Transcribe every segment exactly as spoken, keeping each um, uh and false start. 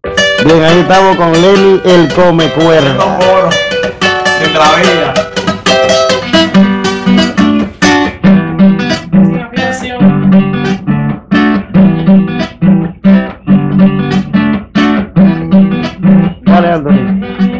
Bien, ahí estamos con Lenny el Come Cuerda. De Travilla. Vale, Anthony.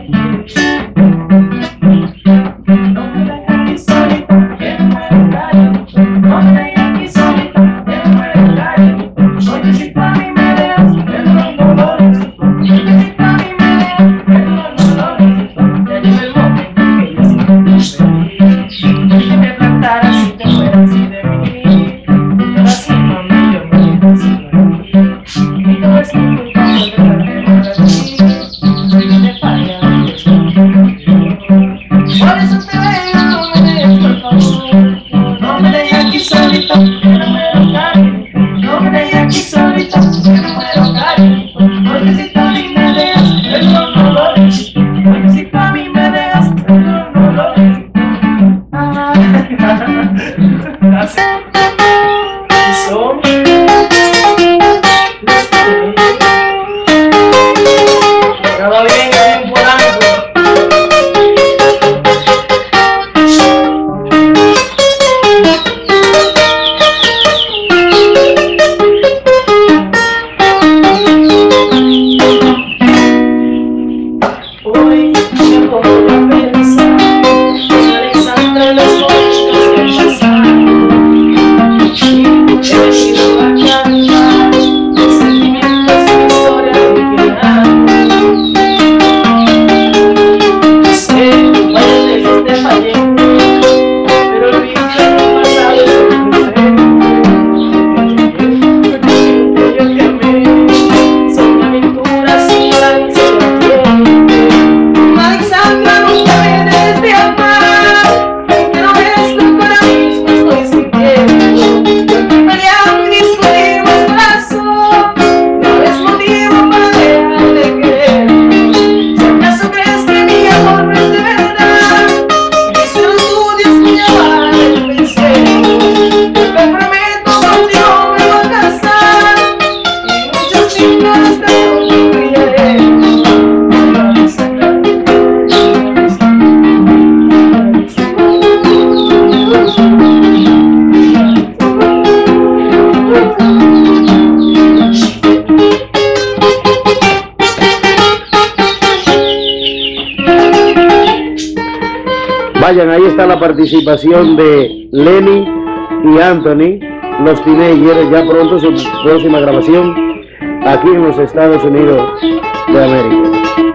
Vayan, ahí está la participación de Lenny y Anthony, los Teenagers, ya pronto su próxima grabación aquí en los Estados Unidos de América.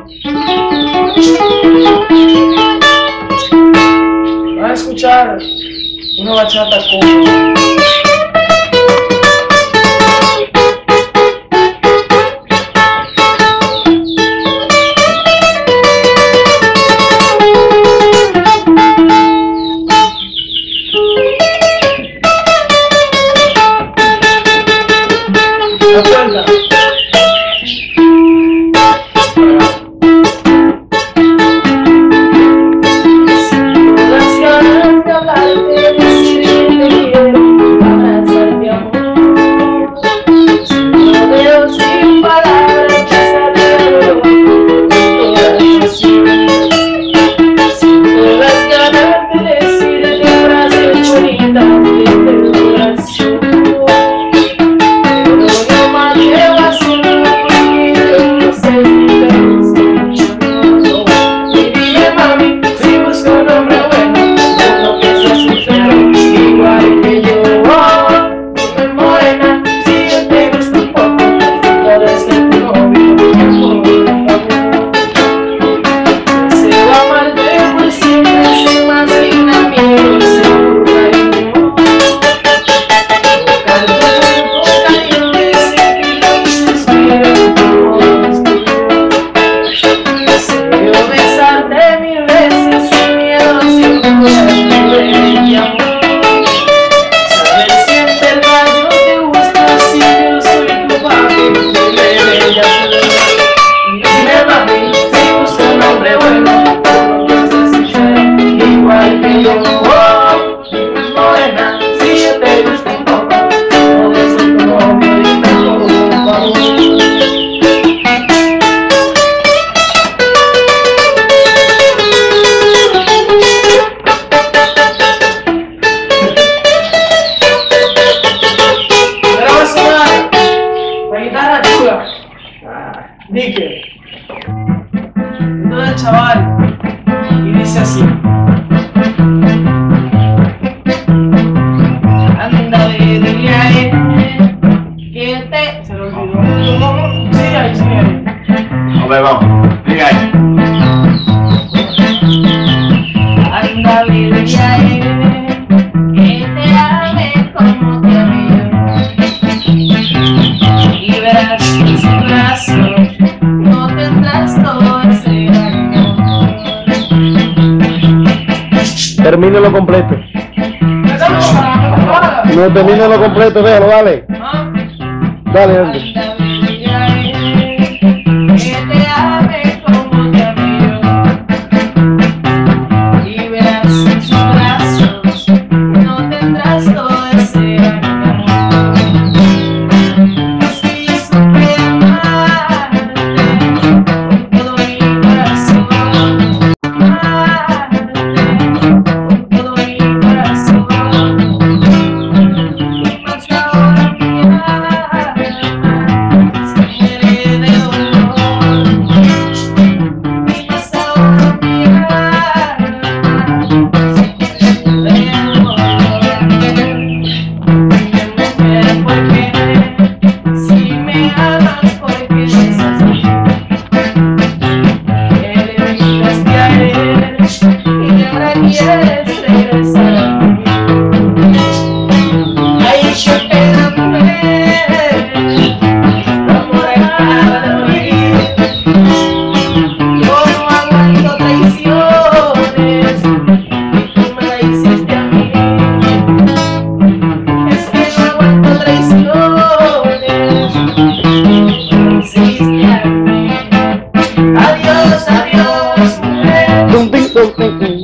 Van a escuchar una bachata con... Las ganas de hablarte, decirte que quiero. Dique. Entonces el chaval. Y dice así. Anda de viaje. Que te. Se lo olvidó. Sí, ahí, sí, ahí. A ver, vamos. Diga ahí. Anda de viaje. Que te ame como te amé. Y verás que sin brazos no tendrás todo ese amor. Termínelo completo. No, termínelo completo, déjalo, dale. ¿Ah? Dale, Andy. Que te ame como te amé yo. Y verás en sus brazos no tendrás todo ese amor. Si yo supe amarte con todo mi corazón, amarte con todo mi corazón, y más ahora mi alma se muere de dolor, y más ahora mi alma se muere de dolor. Dime, mujer, ¿por qué? Si me amas, ¿por qué es así? Que le brindaste a él y ahora quieres regresar a mí. Ay, yo te enamoré, tu amor acaba de morir. Yo no aguanto traiciones y tú me la hiciste a mí. Es que no aguanto traiciones, tú me hiciste a mí. Adiós, adiós, mujer. Tum, tin, tum, tum, tum.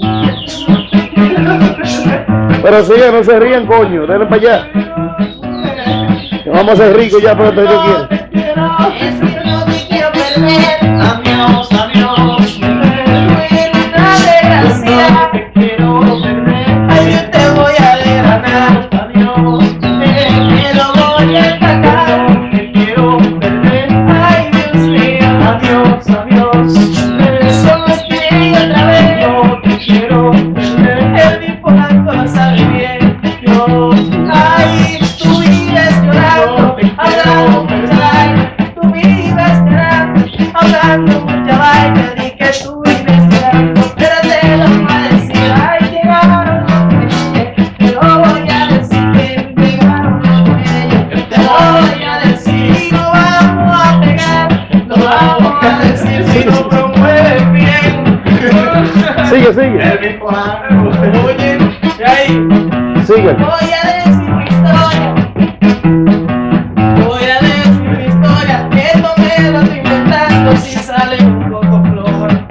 Pero sigue, no se rían, coño, denle para allá. Que vamos a ser ricos ya pronto, yo quiero. Es que no te quiero perder. Adiós, adiós, mujer. Buena desgracia. Te quiero perder. Ay, yo te voy a derramar. Adiós, mujer. Me lo voy a empacar. Te quiero perder. Ay, Dios mío. Adiós, adiós, mujer. Solo estoy otra vez. Yo te quiero perder. El bipolar lo sabe bien. Yo, ay, tú vives llorando, hablando mucha vaina. Tú vives llorando, hablando mucha vaina. Di que tú vives llorando, pero te lo voy a decir. Ay, llegaron los reyes, te lo voy a decir. Que llegaron los reyes, te lo voy a decir. Y no vamos a pegar, no vamos a decir si no promueves bien. Sigue, sigue, El bipolar. Oye, y ahí. sigue. Voy a decir mi historia. Voy a decir mi historia. Que no me lo estoy inventando si sale un poco flor.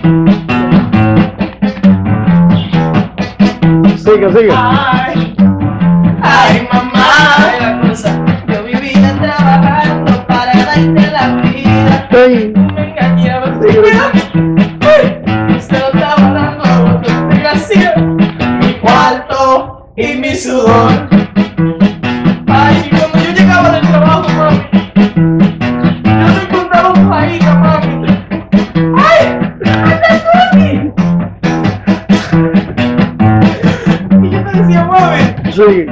Sigue, sigue. Ay, ay, mamá, la cosa. Yo vivía trabajando para darte la vida. Ay, Tú me engañabas. sigue. Ay, se lo estaba dando a otro. Desgraciado. Mi cuarto y mi sudor. Ay, y cuando yo llegaba del trabajo, mami, yo no encontraba un fajitas, mami. ¡Ay! ¡Estás tú aquí! Y yo te decía, mami, Sigue.